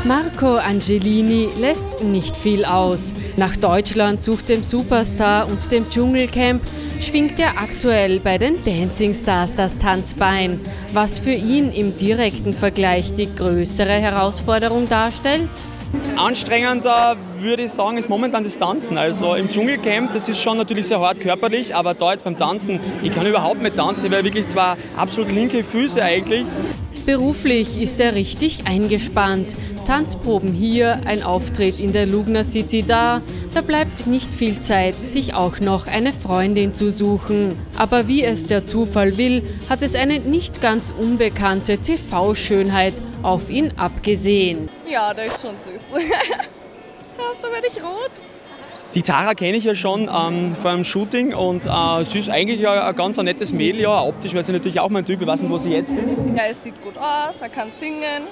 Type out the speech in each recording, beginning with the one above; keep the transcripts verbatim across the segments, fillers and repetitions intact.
Marco Angelini lässt nicht viel aus. Nach Deutschland sucht dem Superstar und dem Dschungelcamp schwingt er aktuell bei den Dancing Stars das Tanzbein, was für ihn im direkten Vergleich die größere Herausforderung darstellt. Anstrengender würde ich sagen, ist momentan das Tanzen. Also im Dschungelcamp, das ist schon natürlich sehr hart körperlich, aber da jetzt beim Tanzen, ich kann überhaupt nicht tanzen, ich habe wirklich zwei absolut linke Füße eigentlich. Beruflich ist er richtig eingespannt. Tanzproben hier, ein Auftritt in der Lugner City da. Da bleibt nicht viel Zeit, sich auch noch eine Freundin zu suchen. Aber wie es der Zufall will, hat es eine nicht ganz unbekannte T V-Schönheit auf ihn abgesehen. Ja, der ist schon süß. Da werde ich rot. Die Tara kenne ich ja schon ähm, vor einem Shooting und äh, sie ist eigentlich ein, ein ganz ein nettes Mädel. Ja, optisch wäre sie natürlich auch mein Typ. Ich weiß nicht, wo sie jetzt ist. Ja, es sieht gut aus, er kann singen.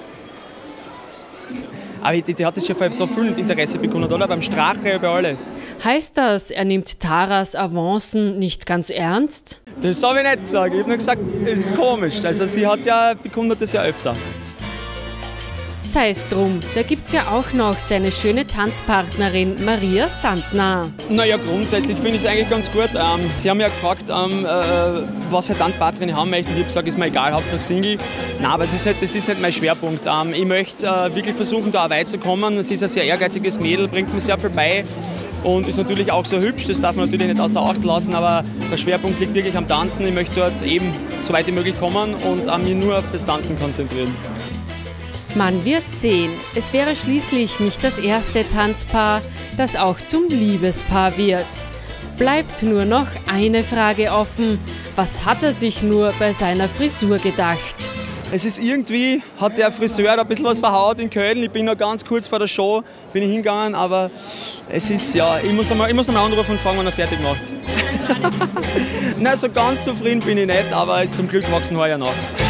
Aber die, die hat das ja vor so viel Interesse bekommen, oder? Beim Strache, bei alle. Heißt das, er nimmt Taras Avancen nicht ganz ernst? Das habe ich nicht gesagt. Ich habe nur gesagt, es ist komisch. Also sie hat ja bekundet das ja öfter. Sei es drum, da gibt's ja auch noch seine schöne Tanzpartnerin Maria Sandner. Naja, grundsätzlich finde ich es eigentlich ganz gut. Ähm, sie haben ja gefragt, ähm, äh, was für Tanzpartnerin ich haben möchte. Ich habe gesagt, ist mir egal, Hauptsache Single. Nein, aber das ist nicht, das ist nicht mein Schwerpunkt. Ähm, ich möchte äh, wirklich versuchen, da auch weit zu kommen. Sie ist ein sehr ehrgeiziges Mädel, bringt mir sehr viel bei. Und ist natürlich auch sehr hübsch, das darf man natürlich nicht außer Acht lassen, aber der Schwerpunkt liegt wirklich am Tanzen. Ich möchte dort eben so weit wie möglich kommen und äh, mich nur auf das Tanzen konzentrieren. Man wird sehen, es wäre schließlich nicht das erste Tanzpaar, das auch zum Liebespaar wird. Bleibt nur noch eine Frage offen: Was hat er sich nur bei seiner Frisur gedacht? Es ist irgendwie, hat der Friseur da ein bisschen was verhaut in Köln. Ich bin noch ganz kurz vor der Show bin ich hingegangen, aber es ist, ja, ich muss einmal, ich muss einmal anrufen und fragen, wann er fertig macht. Nein, so ganz zufrieden bin ich nicht, aber zum Glück wachsen heuer nach.